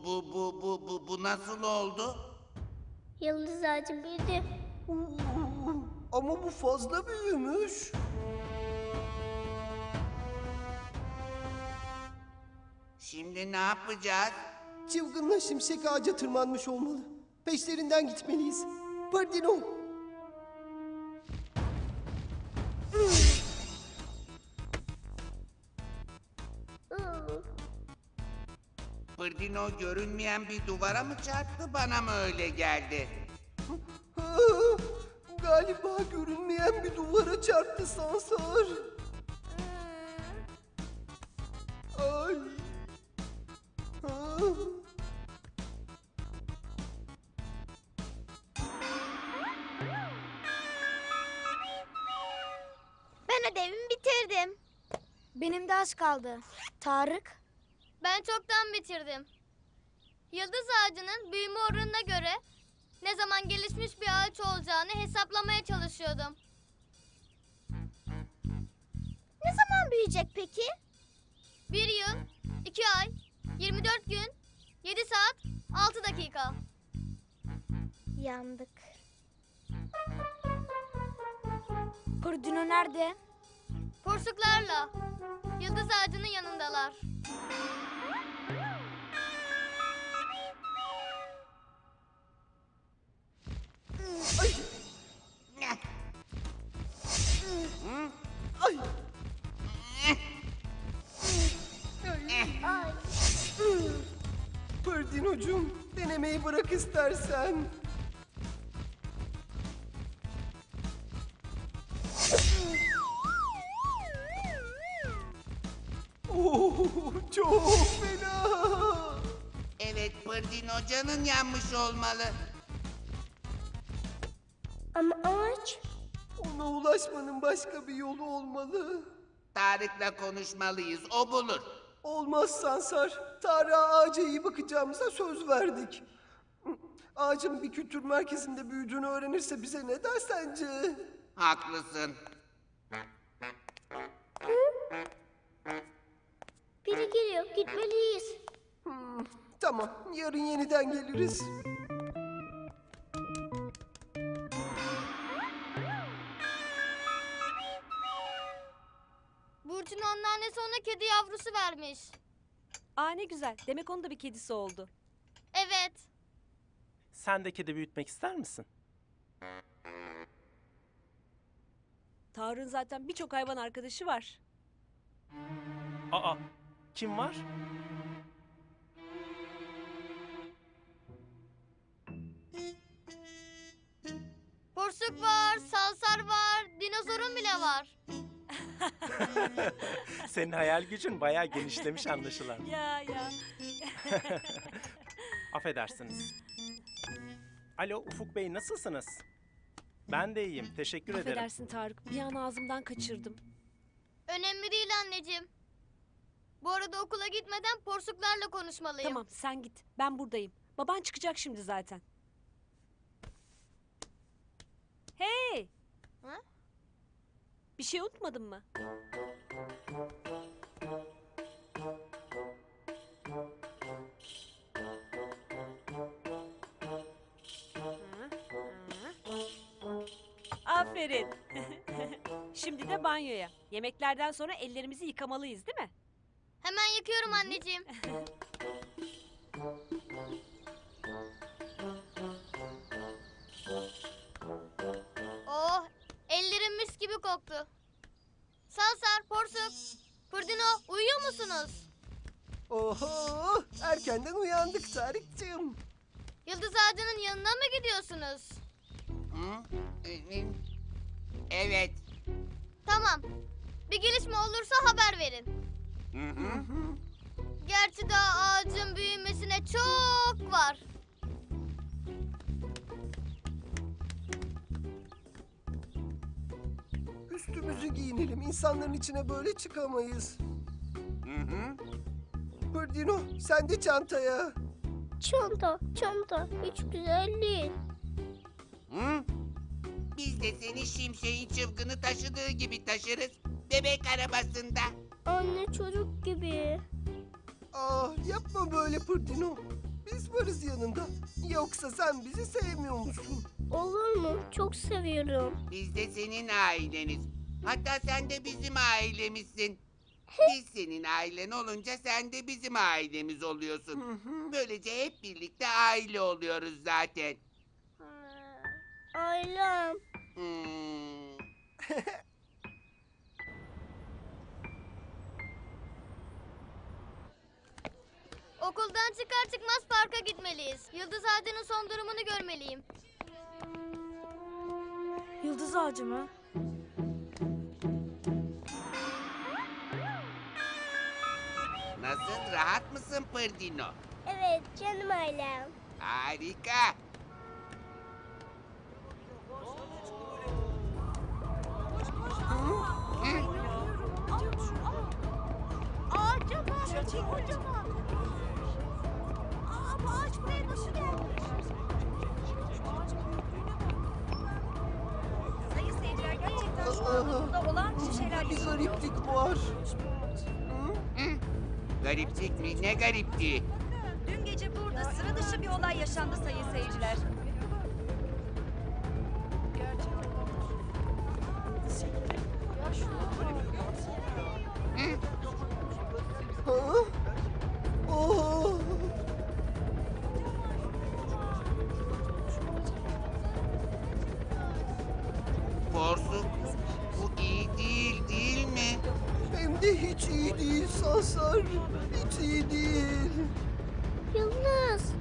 Bu nasıl oldu? Yıldız ağacı büyüdü. Ama bu fazla büyümüş. Şimdi ne yapacağız? Çılgınla Şimşek ağaca tırmanmış olmalı. Peşlerinden gitmeliyiz. Pırdino! Pırdino görünmeyen bir duvara mı çarptı, bana mı öyle geldi? Galiba görünmeyen bir duvara çarptı Sansar. Ay. Ben ödevimi bitirdim. Benim de az kaldı. Tarık? Ben çoktan bitirdim. Yıldız ağacının büyüme oranına göre ne zaman gelişmiş bir ağaç olacağını hesaplamaya çalışıyordum. Ne zaman büyüyecek peki? 1 yıl, 2 ay, 24 gün, 7 saat, 6 dakika. Yandık. Pırdino nerede? Porsuklarla yıldız ağacının yanındalar. Ay. Ay. Pırdinocuğum, denemeyi bırak istersen. Çok fena. Evet, Pırdino canın yanmış olmalı. Ama ağaç. Ona ulaşmanın başka bir yolu olmalı. Tarık'la konuşmalıyız, o bulur. Olmaz Sansar. Tarık'a ağaca iyi bakacağımıza söz verdik. Ağacın bir kültür merkezinde büyüdüğünü öğrenirse bize ne der sence? Haklısın. Biri geliyor. Gitmeliyiz. Tamam, yarın yeniden geliriz. Burçin anneannesi ona kedi yavrusu vermiş. Aa ne güzel. Demek onun da bir kedisi oldu. Evet. Sen de kedi büyütmek ister misin? Tarık'ın zaten birçok hayvan arkadaşı var. Aa, kim var? Porsuk var, sansar var, dinozorun bile var. Senin hayal gücün bayağı genişlemiş anlaşılan. Ya. Affedersiniz. Alo Ufuk Bey, nasılsınız? Ben de iyiyim, teşekkür ederim. Affedersin Tarık. Bir an ağzımdan kaçırdım. Önemli değil anneciğim. Bu arada okula gitmeden porsuklarla konuşmalıyım. Tamam sen git. Ben buradayım. Baban çıkacak şimdi zaten. Hey! Ha? Bir şey unutmadın mı? Aferin. Şimdi de banyoya. Yemeklerden sonra ellerimizi yıkamalıyız, değil mi? Hemen yıkıyorum anneciğim. Oh, ellerim mis gibi koktu. Sansar, porsuk, Pırdino uyuyor musunuz? Oho! Erkenden uyandık Tarık'cığım. Yıldız ağacının yanına mı gidiyorsunuz? Hı? Evet. Tamam. Bir gelişme olursa haber verin. Hı hı. Gerçi daha ağacın büyümesine çok var. Üstümüzü giyinelim. İnsanların içine böyle çıkamayız. Hı hı. Pırdino, sen de çantaya. Çanta. Hiç güzel değil. Hı? Biz de seni Şimşek'in çılgını taşıdığı gibi taşırız. Bebek arabasında. Anne çocuk gibi. Ah, yapma böyle Pırdino. Biz varız yanında. Yoksa sen bizi sevmiyor musun? Olur mu? Çok seviyorum. Biz de senin aileniz. Hatta sen de bizim ailemizsin. Biz senin ailen olunca sen de bizim ailemiz oluyorsun. Böylece hep birlikte aile oluyoruz zaten. Ailem. Hmm. Okuldan çıkar çıkmaz parka gitmeliyiz. Yıldız ağacının son durumunu görmeliyim. Yıldız ağacı mı? Nasıl, rahat mısın Pırdino? Evet, canım ailem. Harika. Ağaca bak, kocaman. Bu ağaç buraya nasıl gelmiş? Sayın seyirciler gerçekten şu an burada olağanüstü şeyler Bir yaşanıyor. gariplik var. Gariplik mi? Ne garipti? Dün gece burada sıra dışı bir olay yaşandı sayın seyirciler. Ha? Oh. Borsuk, bu iyi değil, değil mi? Hem de hiç iyi değil Sansar. Hiç iyi değil. Yıldız.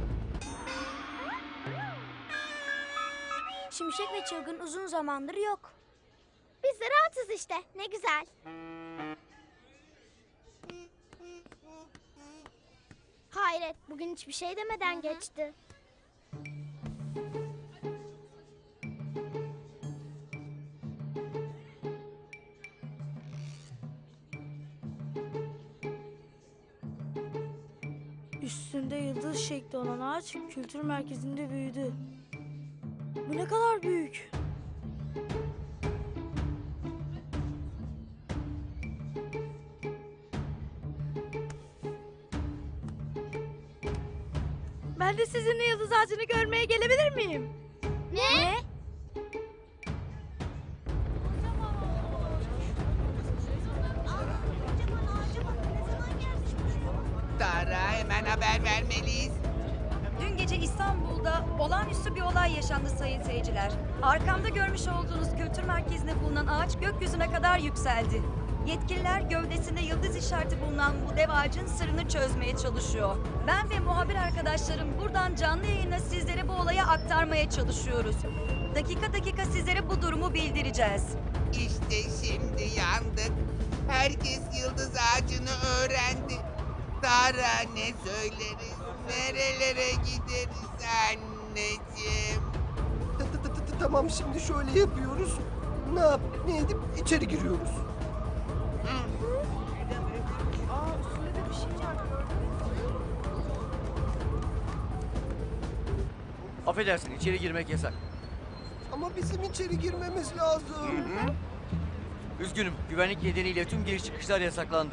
Şimşek ve çılgın uzun zamandır yok. Biz de rahatız işte. Ne güzel. Hayret, bugün hiçbir şey demeden geçti. Üstünde yıldız şekli olan ağaç kültür merkezinde büyüdü. Bu ne kadar büyük. Ben de sizinle yıldız ağacını görmeye gelebilir miyim? Ne? Tara, hemen haber vermeliyiz. Dün gece İstanbul'da olağanüstü bir olay yaşandı sayın seyirciler. Arkamda görmüş olduğunuz kültür merkezinde bulunan ağaç gökyüzüne kadar yükseldi. Yetkililer gövdesinde yıldız işareti bulunan bu dev ağacın sırrını çözmeye çalışıyor. Ben ve muhabir arkadaşlarım buradan canlı yayına sizlere bu olayı aktarmaya çalışıyoruz. Dakika dakika sizlere bu durumu bildireceğiz. İşte şimdi yandık. Herkes yıldız ağacını öğrendi. Tara, ne söyleriz? Nerelere gideriz anneciğim? Tamam, şimdi şöyle yapıyoruz. Ne yap, ne edip içeri giriyoruz. Affedersin, içeri girmek yasak. Ama bizim içeri girmemiz lazım. Üzgünüm, güvenlik nedeniyle tüm giriş çıkışlar yasaklandı.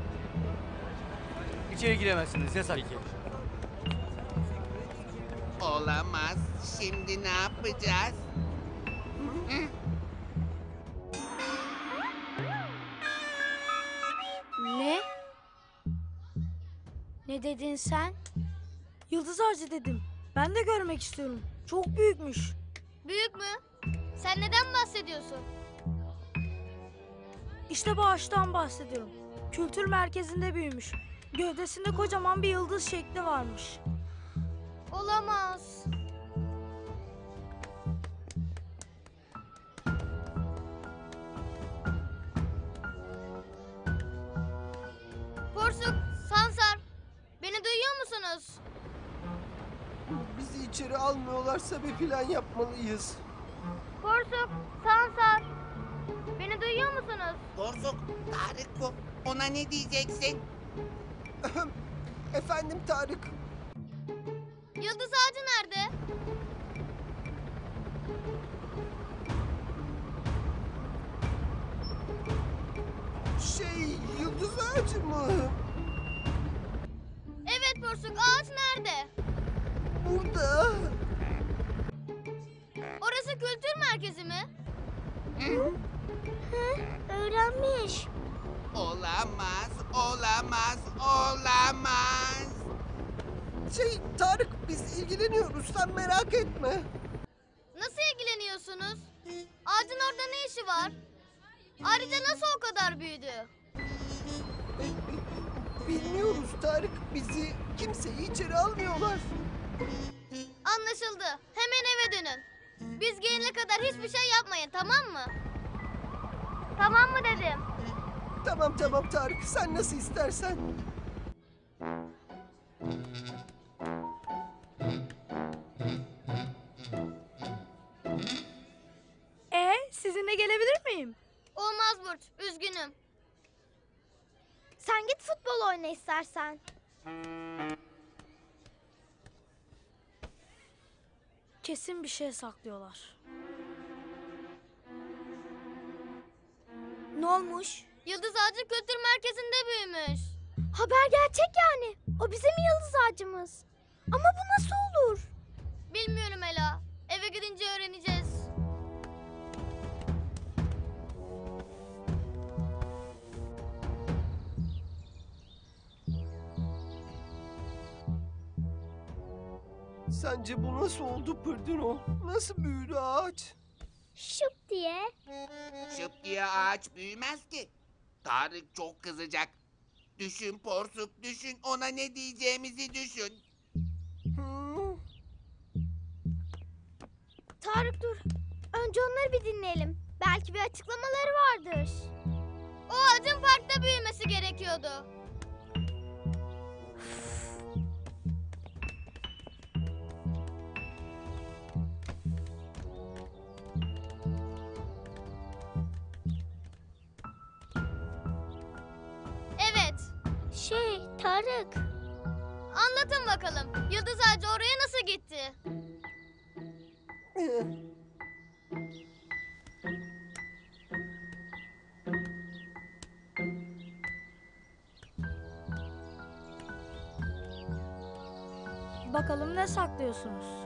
İçeri giremezsiniz, yasak. Olamaz. Şimdi ne yapacağız? Ne? Ne dedin sen? Yıldız ağacı dedim. Ben de görmek istiyorum. Çok büyükmüş. Büyük mü? Sen neden bahsediyorsun? İşte bu ağaçtan bahsediyorum. Kültür merkezinde büyümüş. Gövdesinde kocaman bir yıldız şekli varmış. Olamaz. Porsuk, Sansar, beni duyuyor musunuz? Bizi içeri almıyorlarsa bir plan yapmalıyız. Porsuk, Sansar, beni duyuyor musunuz? Borsuk, Tarık bu. Ona ne diyeceksin? Efendim Tarık. Yıldız ağacı nerede? Yıldız ağacı mı? Evet Porsuk, ağaç nerede? burada. Orası kültür merkezi mi? Öğrenmiş. Olamaz, olamaz, olamaz. Tarık biz ilgileniyoruz sen merak etme. Nasıl ilgileniyorsunuz? Ağacın orada ne işi var? Ayrıca nasıl o kadar büyüdü? Bilmiyoruz Tarık bizi kimseyi içeri almıyorlar. Anlaşıldı. Hemen eve dönün. Biz gelene kadar hiçbir şey yapmayın, tamam mı? Tamam mı dedim. Tamam Tarık sen nasıl istersen. Sizinle gelebilir miyim? Olmaz Burç, üzgünüm. Sen git futbol oyna istersen. Kesin bir şey saklıyorlar. Ne olmuş? Yıldız Ağacı Kültür Merkezi'nde büyümüş. Haber gerçek yani. O bizim yıldız ağacımız. Ama bu nasıl olur? Bilmiyorum Ela. Eve gidince öğreneceğiz. Sence bu nasıl oldu Pırdino? Nasıl büyüdü ağaç? Şıp diye. Şıp diye ağaç büyümez ki. Tarık çok kızacak. Düşün Porsuk, düşün. Ona ne diyeceğimizi düşün. Hmm, Tarık dur. Önce onları bir dinleyelim. Belki bir açıklamaları vardır. O ağacın parkta büyümesi gerekiyordu. Evet. Tarık. Anlatın bakalım. Yıldız Ağacı oraya nasıl gitti? Bakalım ne saklıyorsunuz?